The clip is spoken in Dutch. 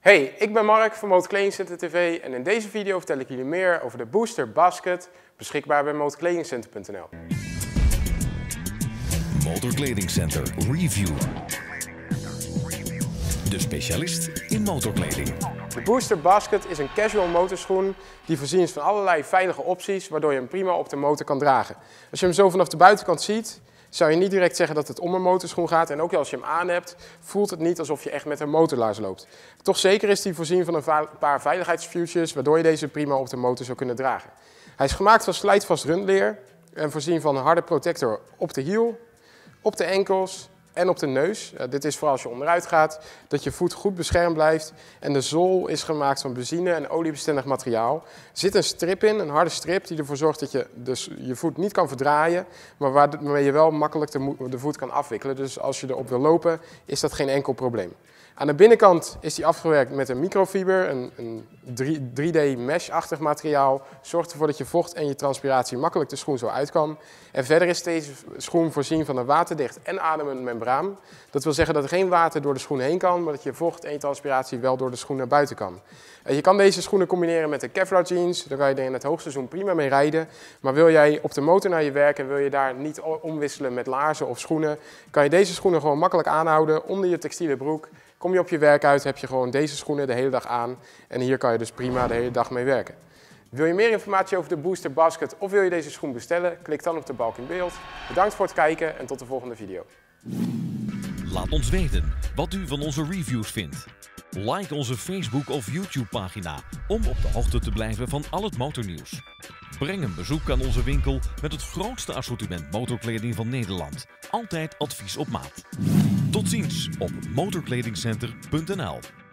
Hey, ik ben Mark van Motorkledingcenter TV en in deze video vertel ik jullie meer over de Booster Basket, beschikbaar bij motorkledingcenter.nl. Motorkledingcenter Review. De specialist in motorkleding. De Booster Basket is een casual motorschoen die voorzien is van allerlei veilige opties, waardoor je hem prima op de motor kan dragen. Als je hem zo vanaf de buitenkant ziet, zou je niet direct zeggen dat het om een motorschoen gaat. En ook als je hem aan hebt, voelt het niet alsof je echt met een motorlaars loopt. Toch zeker is hij voorzien van een paar veiligheidsfeatures, waardoor je deze prima op de motor zou kunnen dragen. Hij is gemaakt van slijtvast rundleer en voorzien van een harde protector op de hiel, op de enkels en op de neus. Dit is voor als je onderuit gaat, dat je voet goed beschermd blijft. En de zool is gemaakt van benzine- en oliebestendig materiaal. Er zit een strip in, een harde strip, die ervoor zorgt dat je dus je voet niet kan verdraaien, maar waarmee je wel makkelijk de voet kan afwikkelen. Dus als je erop wil lopen, is dat geen enkel probleem. Aan de binnenkant is die afgewerkt met een microfiber, een 3D mesh-achtig materiaal. Zorgt ervoor dat je vocht en je transpiratie makkelijk de schoen zo uit kan. En verder is deze schoen voorzien van een waterdicht en ademend membraan. Dat wil zeggen dat er geen water door de schoen heen kan, maar dat je vocht en je transpiratie wel door de schoen naar buiten kan. Je kan deze schoenen combineren met de Kevlar jeans, daar kan je er in het hoogseizoen prima mee rijden. Maar wil jij op de motor naar je werk en wil je daar niet omwisselen met laarzen of schoenen, kan je deze schoenen gewoon makkelijk aanhouden onder je textiele broek. Kom je op je werk uit, heb je gewoon deze schoenen de hele dag aan en hier kan je dus prima de hele dag mee werken. Wil je meer informatie over de Booster Basket of wil je deze schoen bestellen? Klik dan op de balk in beeld. Bedankt voor het kijken en tot de volgende video. Laat ons weten wat u van onze reviews vindt. Like onze Facebook of YouTube pagina om op de hoogte te blijven van al het motornieuws. Breng een bezoek aan onze winkel met het grootste assortiment motorkleding van Nederland. Altijd advies op maat. Tot ziens op motorkledingcenter.nl.